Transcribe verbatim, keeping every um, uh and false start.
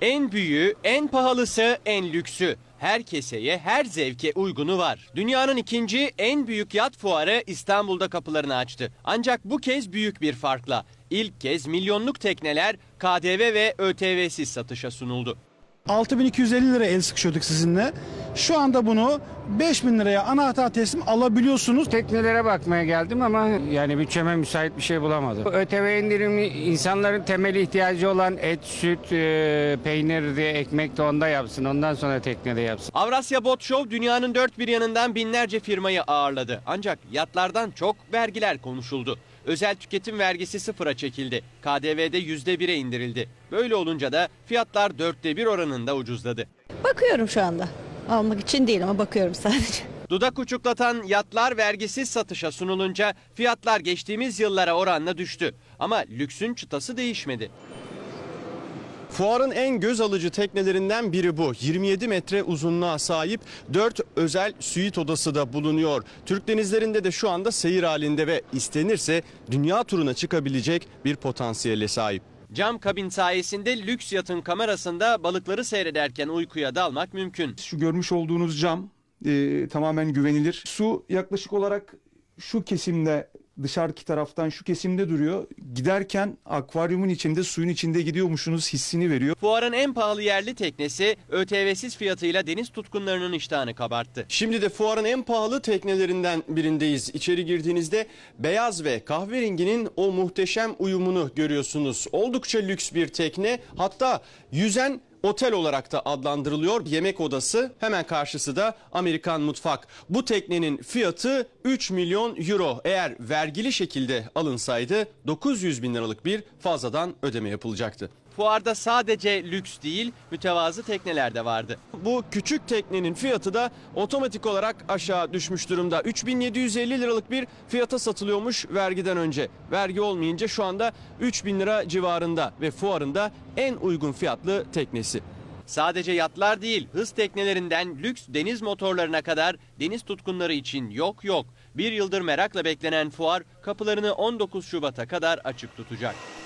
En büyüğü, en pahalısı, en lüksü. Her keseye, her zevke uygunu var. Dünyanın ikinci en büyük yat fuarı İstanbul'da kapılarını açtı. Ancak bu kez büyük bir farkla. İlk kez milyonluk tekneler K D V ve Ö T V'siz satışa sunuldu. altı bin iki yüz elli liraya el sıkışıyorduk sizinle. Şu anda bunu beş bin liraya anahtar teslim alabiliyorsunuz. Teknelere bakmaya geldim ama yani bütçeme müsait bir şey bulamadım. Ö T V indirimi insanların temel ihtiyacı olan et, süt, e, peynir diye ekmek de onda yapsın. Ondan sonra teknede yapsın. Avrasya Boat Show dünyanın dört bir yanından binlerce firmayı ağırladı. Ancak yatlardan çok vergiler konuşuldu. Özel tüketim vergisi sıfıra çekildi. K D V'de yüzde bire indirildi. Böyle olunca da fiyatlar dörtte bir oranında ucuzladı. Bakıyorum şu anda. Almak için değil ama bakıyorum sadece. Dudak uçuklatan yatlar vergisiz satışa sunulunca fiyatlar geçtiğimiz yıllara oranla düştü. Ama lüksün çıtası değişmedi. Fuarın en göz alıcı teknelerinden biri bu. yirmi yedi metre uzunluğa sahip dört özel süit odası da bulunuyor. Türk denizlerinde de şu anda seyir halinde ve istenirse dünya turuna çıkabilecek bir potansiyele sahip. Cam kabin sayesinde lüks yatın kamerasında balıkları seyrederken uykuya dalmak mümkün. Şu görmüş olduğunuz cam e, tamamen güvenilir. Su yaklaşık olarak şu kesimde, dışarıki taraftan şu kesimde duruyor. Giderken akvaryumun içinde, suyun içinde gidiyormuşsunuz hissini veriyor. Fuarın en pahalı yerli teknesi Ö T V'siz fiyatıyla deniz tutkunlarının iştahını kabarttı. Şimdi de fuarın en pahalı teknelerinden birindeyiz. İçeri girdiğinizde beyaz ve kahverenginin o muhteşem uyumunu görüyorsunuz. Oldukça lüks bir tekne, hatta yüzen otel olarak da adlandırılıyor. Yemek odası, hemen karşısı da Amerikan mutfak. Bu teknenin fiyatı üç milyon euro. Eğer vergili şekilde alınsaydı dokuz yüz bin liralık bir fazladan ödeme yapılacaktı. Fuarda sadece lüks değil, mütevazı tekneler de vardı. Bu küçük teknenin fiyatı da otomatik olarak aşağı düşmüş durumda. üç bin yedi yüz elli liralık bir fiyata satılıyormuş vergiden önce. Vergi olmayınca şu anda üç bin lira civarında ve fuarında en uygun fiyatlı teknesi. Sadece yatlar değil, hız teknelerinden lüks deniz motorlarına kadar deniz tutkunları için yok yok. Bir yıldır merakla beklenen fuar kapılarını on dokuz Şubat'a kadar açık tutacak.